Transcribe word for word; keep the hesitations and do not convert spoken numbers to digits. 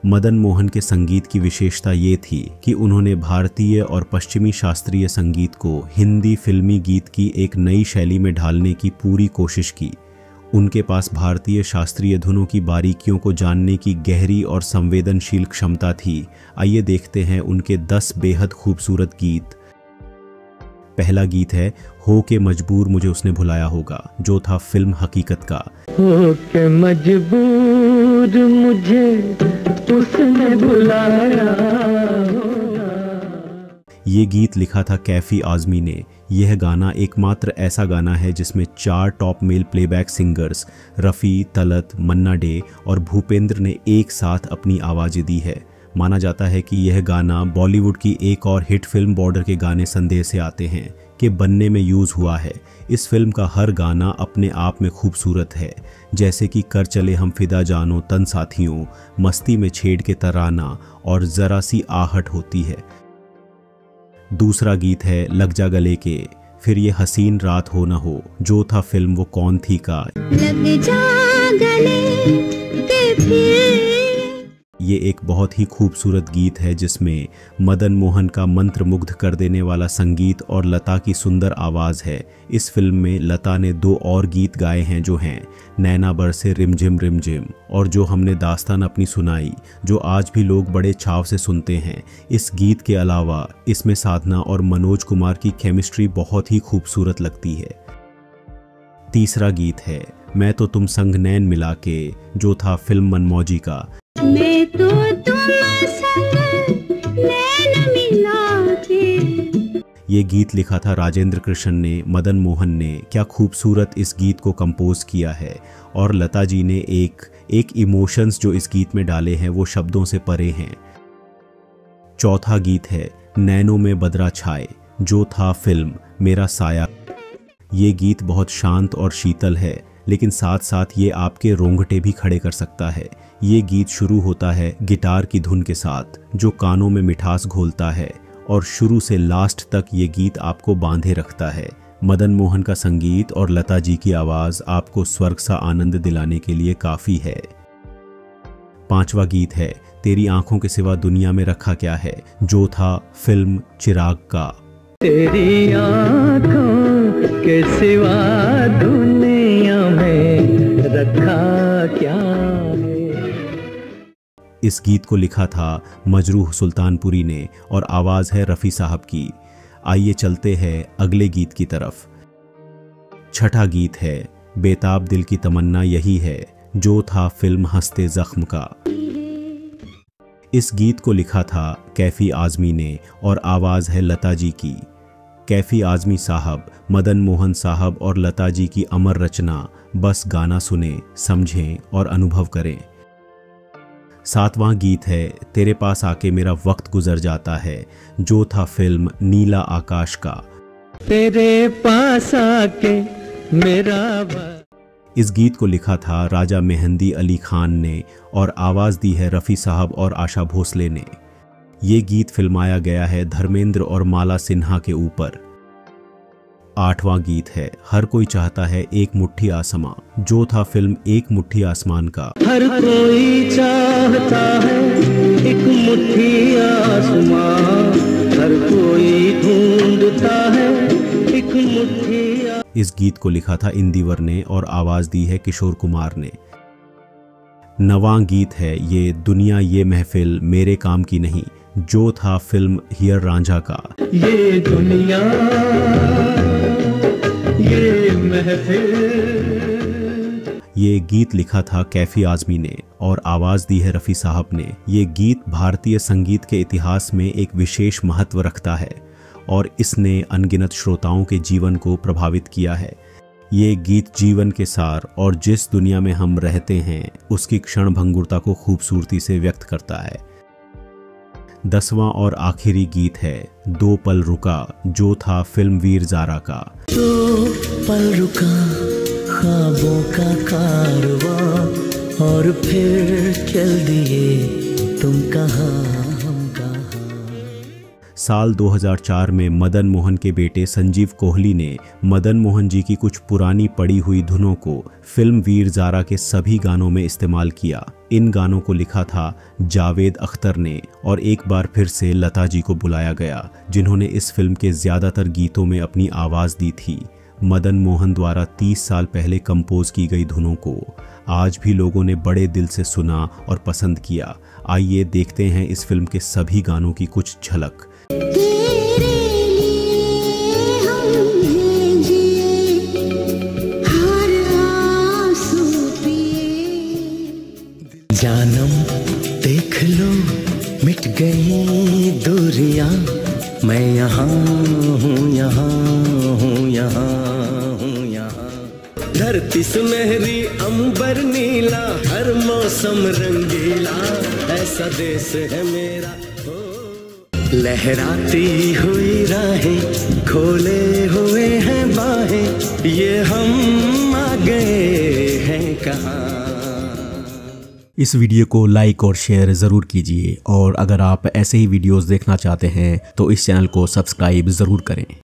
मदन मोहन के संगीत की विशेषता ये थी कि उन्होंने भारतीय और पश्चिमी शास्त्रीय संगीत को हिंदी फिल्मी गीत की एक नई शैली में ढालने की पूरी कोशिश की। उनके पास भारतीय शास्त्रीय धुनों की बारीकियों को जानने की गहरी और संवेदनशील क्षमता थी। आइए देखते हैं उनके दस बेहद खूबसूरत गीत। पहला गीत है हो के मजबूर मुझे उसने भुलाया होगा, जो था फिल्म हकीकत का। हो के मजबूर मुझे उसने भुलाया होगा। ये गीत लिखा था कैफी आज़मी ने। यह गाना एकमात्र ऐसा गाना है जिसमें चार top male playback singers Rafi, Talat, Manna Dey और भूपेंद्र ने एक साथ अपनी आवाज़ें दी है। माना जाता है कि यह गाना बॉलीवुड की एक और हिट फिल्म बॉर्डर के गाने संदेह से आते हैं के बनने में यूज़ हुआ है। इस फिल्म का हर गाना अपने आप में खूबसूरत है, जैसे कि कर चले हम फिदा जानो तन साथियों, मस्ती में छेड़ के तराना और ज़रा सी आहट होती है। दूसरा गीत है लग जा गले के, फिर ये हसीन रात हो ना हो, जो था फिल्म वो कौन थी का। लग जा गले के फिर ये एक बहुत ही खूबसूरत गीत है जिसमें मदन मोहन का मंत्रमुग्ध कर देने वाला संगीत और लता की सुंदर आवाज़ है। इस फिल्म में लता ने दो और गीत गाए हैं जो हैं नैना बरसे रिमझिम रिमझिम और जो हमने दास्तान अपनी सुनाई, जो आज भी लोग बड़े चाव से सुनते हैं। इस गीत के अलावा इसमें साधना और मनोज कुमार की केमिस्ट्री बहुत ही खूबसूरत लगती है। तीसरा गीत है मैं तो तुम संग नैन मिला के, जो था फिल्म मनमौजी का। मैं तो तुम संग नैन मिला के। ये गीत लिखा था राजेंद्र कृष्ण ने। मदन मोहन ने क्या खूबसूरत इस गीत को कंपोज किया है और लता जी ने एक एक इमोशंस जो इस गीत में डाले हैं वो शब्दों से परे हैं। चौथा गीत है नैनों में बदरा छाए, जो था फिल्म मेरा साया। ये गीत बहुत शांत और शीतल है, लेकिन साथ साथ ये आपके रोंगटे भी खड़े कर सकता है। ये गीत शुरू होता है गिटार की धुन के साथ जो कानों में मिठास घोलता है और शुरू से लास्ट तक ये गीत आपको बांधे रखता है। मदन मोहन का संगीत और लता जी की आवाज़ आपको स्वर्ग सा आनंद दिलाने के लिए काफ़ी है। पांचवा गीत है तेरी आंखों के सिवा दुनिया में रखा क्या है, जो था फिल्म चिराग का। तेरी आंखों के सिवा दुनिया में रखा क्या है। इस गीत को लिखा था मजरूह सुल्तानपुरी ने और आवाज़ है रफ़ी साहब की। आइए चलते हैं अगले गीत की तरफ। छठा गीत है बेताब दिल की तमन्ना यही है, जो था फिल्म हंसते जख्म का। इस गीत को लिखा था कैफी आज़मी ने और आवाज़ है लता जी की। कैफी आज़मी साहब, मदन मोहन साहब और लता जी की अमर रचना। बस गाना सुने, समझें और अनुभव करें। सातवां गीत है तेरे पास आके मेरा वक्त गुजर जाता है, जो था फिल्म नीला आकाश का। तेरे पास आके मेरा वक्त। इस गीत को लिखा था राजा मेहंदी अली खान ने और आवाज़ दी है रफ़ी साहब और आशा भोसले ने। ये गीत फिल्माया गया है धर्मेंद्र और माला सिन्हा के ऊपर। आठवां गीत है हर कोई चाहता है एक मुट्ठी आसमां, जो था फिल्म एक मुट्ठी आसमान का। हर कोई चाहता है एक मुट्ठी आसमां, हर कोई ढूंढता है एक मुट्ठी आ... इस गीत को लिखा था इंदिवर ने और आवाज़ दी है किशोर कुमार ने। नवां गीत है ये दुनिया ये महफिल मेरे काम की नहीं, जो था फिल्म हीर रांझा का। ये दुनिया ये महफिल। ये गीत लिखा था कैफी आज़मी ने और आवाज़ दी है रफ़ी साहब ने। ये गीत भारतीय संगीत के इतिहास में एक विशेष महत्व रखता है और इसने अनगिनत श्रोताओं के जीवन को प्रभावित किया है। ये गीत जीवन के सार और जिस दुनिया में हम रहते हैं उसकी क्षण भंगुरता को खूबसूरती से व्यक्त करता है। दसवां और आखिरी गीत है दो पल रुका, जो था फिल्म वीर ज़ारा का। दो पल रुका ख्वाबों का कारवां और फिर चल दिए तुम कहाँ हम कहाँ। साल दो हज़ार चार में मदन मोहन के बेटे संजीव कोहली ने मदन मोहन जी की कुछ पुरानी पड़ी हुई धुनों को फिल्म वीर ज़ारा के सभी गानों में इस्तेमाल किया। इन गानों को लिखा था जावेद अख्तर ने और एक बार फिर से लता जी को बुलाया गया, जिन्होंने इस फिल्म के ज़्यादातर गीतों में अपनी आवाज़ दी थी। मदन मोहन द्वारा तीस साल पहले कंपोज की गई धुनों को आज भी लोगों ने बड़े दिल से सुना और पसंद किया। आइए देखते हैं इस फिल्म के सभी गानों की कुछ झलक। जानम देख लो मिट गई दूरियां, मैं यहाँ हूँ यहाँ हूँ यहाँ हूँ यहाँ। धरती सुनहरी अंबर नीला, हर मौसम रंगीला, ऐसा देश है मेरा। लहराती हुई राहें, खोले हुए हैं बाहें, ये हम आ गए हैं कहाँ। इस वीडियो को लाइक और शेयर ज़रूर कीजिए और अगर आप ऐसे ही वीडियोस देखना चाहते हैं तो इस चैनल को सब्सक्राइब ज़रूर करें।